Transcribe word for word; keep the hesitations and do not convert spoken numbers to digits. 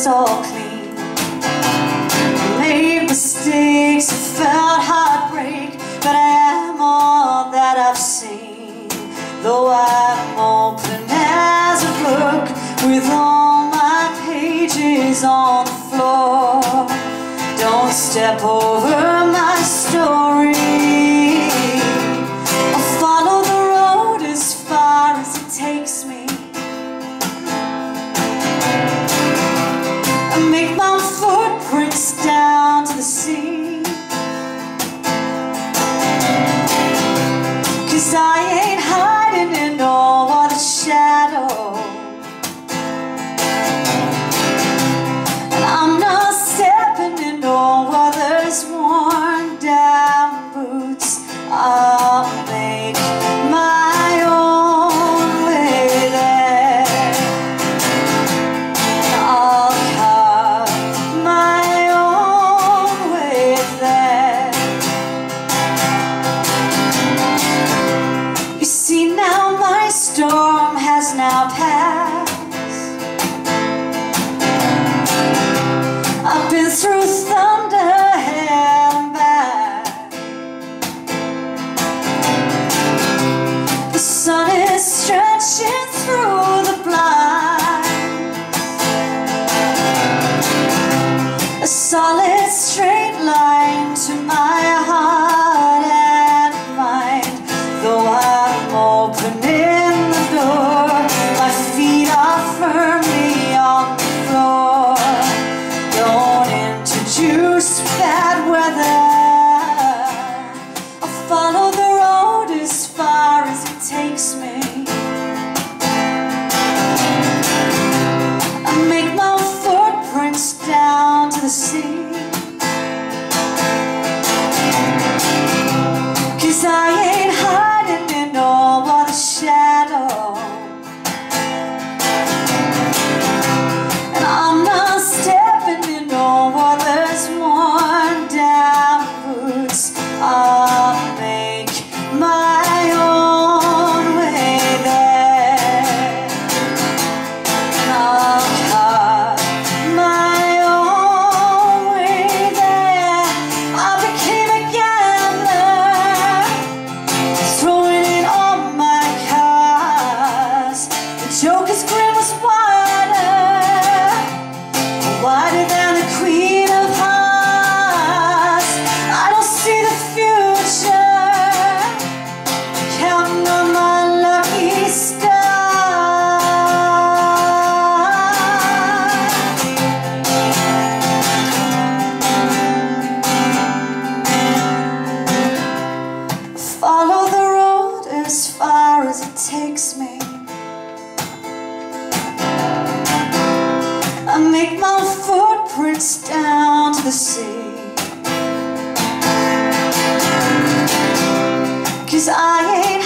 was all clean. I made mistakes, I felt heartbreak, but I am all that I've seen. Though I'm open as a book with all my pages on the floor, don't step over my story. I'll follow the road as far as it takes me. I make my footprints down to the sea. 'Cause I ain't hiding in no other shadow, and I'm not stepping in no other's worn down boots. I'll make my own way there. I'll carve my own way there. You see, now my storm has now passed. I've been through thunder, hell and back. The sun is stretching through the blinds, a solid straight line to my heart and mind. Though I'm opening the door, my feet are firmly on the floor. Don't introduce bad weather. I'll follow the road as far as it takes me. I make my footprints down to the sea. 'Cause I ain't hiding in no other shadow, and I'm not stepping in no other's worn down boots. I'll make my own way there, and I'll carve my own way there. I became a gambler, throwing in all my cards. The Joker's grin was wider, wider than the Queen of Hearts. I don't see the future, counting on my lucky star. Follow the road as far as it takes me. I make my footprints down to the sea. 'Cause I ain't